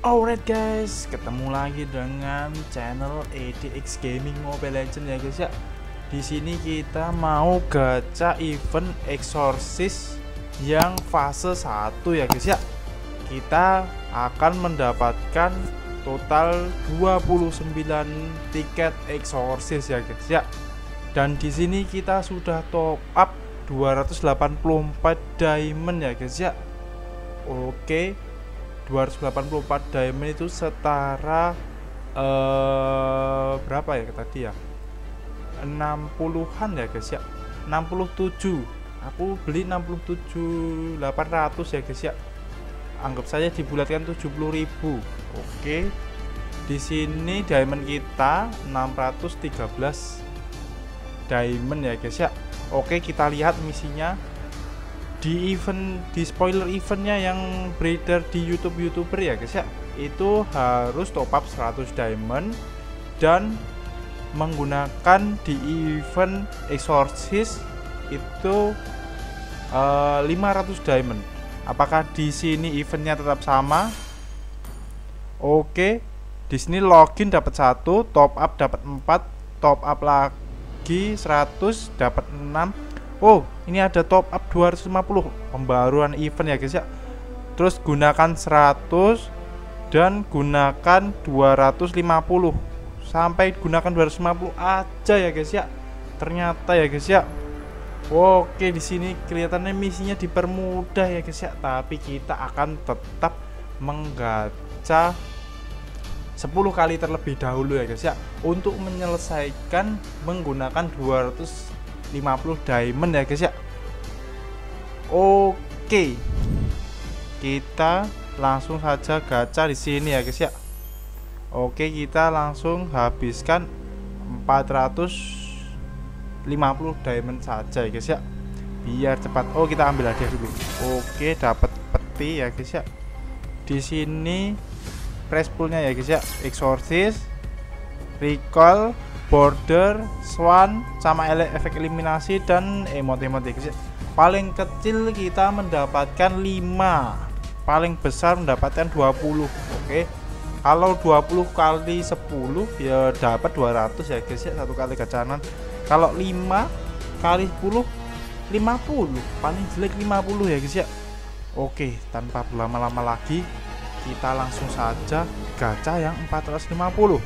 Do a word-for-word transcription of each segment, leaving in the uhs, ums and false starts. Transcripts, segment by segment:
Alright guys, ketemu lagi dengan channel A D X Gaming Mobile Legends ya guys ya. Di sini kita mau gacha event Exorcist yang fase satu ya guys ya. Kita akan mendapatkan total dua puluh sembilan tiket Exorcist ya guys ya. Dan di sini kita sudah top up dua ratus delapan puluh empat diamond ya guys ya. Oke, dua ratus delapan puluh empat diamond itu setara eh, berapa ya tadi ya, enam puluhan ya guys ya, enam puluh tujuh. Aku beli enam puluh tujuh delapan ratus ya guys ya, anggap saja dibulatkan tujuh puluh ribu. Oke, di sini diamond kita enam ratus tiga belas diamond ya guys ya. Oke, kita lihat misinya di event, di spoiler eventnya yang beredar di YouTube YouTuber ya guys ya. Itu harus top up seratus diamond dan menggunakan di event Exorcist itu uh, lima ratus diamond. Apakah di sini eventnya tetap sama? Oke, di sini login dapat satu, top up dapat empat, top up lagi seratus dapat enam. Oh, ini ada top up dua ratus lima puluh, pembaruan event ya guys ya. Terus gunakan seratus dan gunakan dua ratus lima puluh. Sampai gunakan dua ratus lima puluh aja ya guys ya. Ternyata ya guys ya. Oke, di sini kelihatannya misinya dipermudah ya guys ya, tapi kita akan tetap menggacha sepuluh kali terlebih dahulu ya guys ya, untuk menyelesaikan menggunakan dua ratus lima puluh diamond ya guys ya. Oke, kita langsung saja gacha di sini ya guys ya. Oke, kita langsung habiskan empat ratus lima puluh diamond saja ya guys ya, biar cepat. Oh, kita ambil hadiah dulu. Oke, dapat peti ya guys ya. Di sini prize poolnya ya guys ya, Exorcist, recall, border, swan, sama efek eliminasi dan emot-emot ya guys ya. Paling kecil kita mendapatkan lima, paling besar mendapatkan dua puluh. Oke, kalau dua puluh kali sepuluh ya dapat dua ratus ya guys ya, satu kali gacanan. Kalau lima kali sepuluh lima puluh, paling jelek lima puluh ya guys ya. Oke, tanpa berlama-lama lagi kita langsung saja gacha yang empat ratus lima puluh.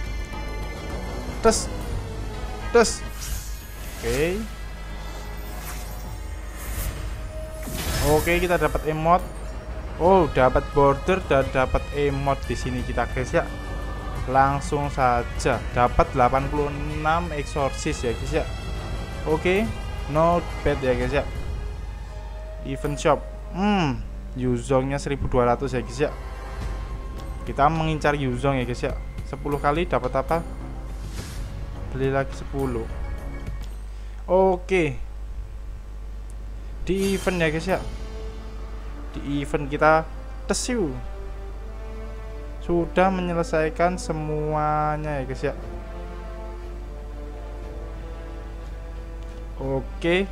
Tes tes. Oke. Oke, kita dapat emot. Oh, dapat border dan dapat emot di sini kita guys ya. Langsung saja dapat delapan puluh enam Exorcist ya guys ya. Oke, not bad ya guys ya. Event shop. Hmm, Yuzongnya seribu dua ratus ya guys ya. Kita mengincar Yuzong ya guys ya. sepuluh kali dapat apa? Beli lagi sepuluh. Oke, di event ya guys ya, di event kita tesiu sudah menyelesaikan semuanya ya guys ya. Oke,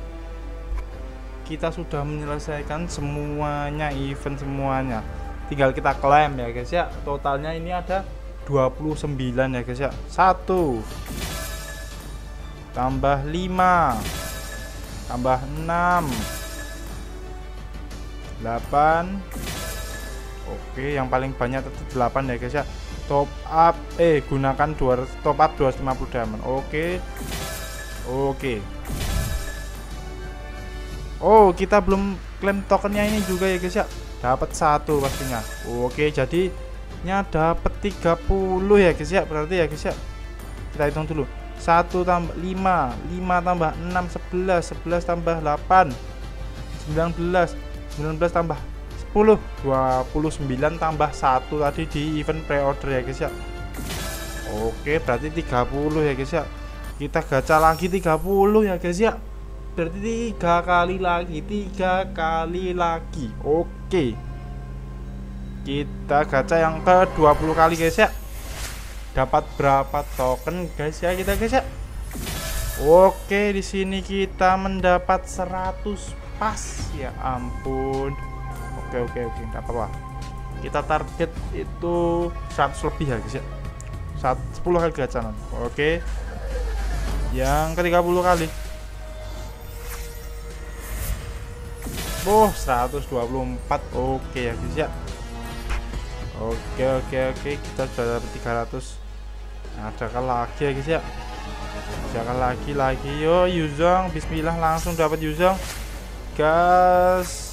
kita sudah menyelesaikan semuanya, event semuanya, tinggal kita klaim ya guys ya. Totalnya ini ada dua puluh sembilan ya guys ya. Satu tambah lima tambah enam delapan. Oke, yang paling banyak tetap delapan ya guys ya. Top up eh gunakan dua ratus, top up dua ratus lima puluh diamond. Oke. Oke. Oh, kita belum klaim tokennya ini juga ya guys ya. Dapat satu pastinya. Oke, jadinya dapat tiga puluh ya guys ya. Berarti ya guys ya, kita hitung dulu. Satu tambah lima, lima tambah enam, sebelas, sebelas tambah delapan, sembilan belas, sembilan belas tambah sepuluh, dua puluh sembilan tambah satu tadi di event pre-order ya guys ya. Oke, berarti tiga puluh ya guys ya. Kita gacha lagi tiga puluh ya guys ya. Berarti tiga kali lagi, tiga kali lagi. Oke, kita gacha yang ke dua puluh kali guys ya. Dapat berapa token guys ya kita guys ya? Oke, di sini kita mendapat seratus pas. Ya ampun. Oke oke oke, enggak apa-apa. Kita target itu seratus lebih ya guys ya, sepuluh kali gacanan. Oke, yang ke tiga puluh kali. Oh, seratus dua puluh empat. Oke ya guys ya. Oke oke oke, kita sudah dapat tiga ratus. Ada kan lagi ya guys ya. Jangan lagi lagi yo Yuzong, bismillah langsung dapat Yuzong. Gas.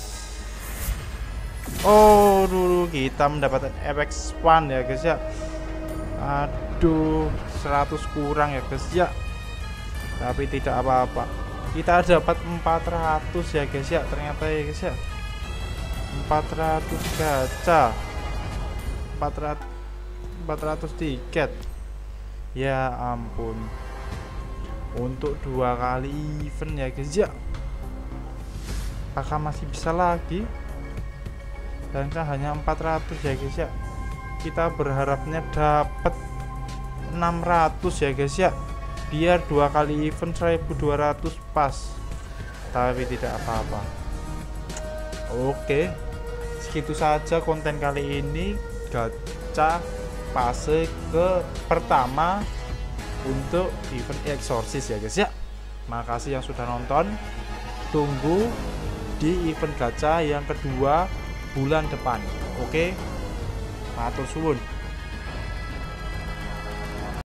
Oh, dulu kita mendapatkan efek span ya guys ya. Aduh, seratus kurang ya guys ya. Tapi tidak apa-apa. Kita dapat empat ratus ya guys ya. Ternyata ya guys ya. empat ratus gacha. empat ratus empat ratus tiket. Ya ampun. Untuk dua kali event ya guys ya. Apakah masih bisa lagi? Dan kan hanya empat ratus ya guys ya. Kita berharapnya dapat enam ratus ya guys ya, biar dua kali event seribu dua ratus pas, tapi tidak apa-apa. Oke, segitu saja konten kali ini gacha fase ke pertama untuk event Exorcist ya guys ya. Makasih yang sudah nonton, tunggu di event gacha yang kedua bulan depan. Oke, matur suwun.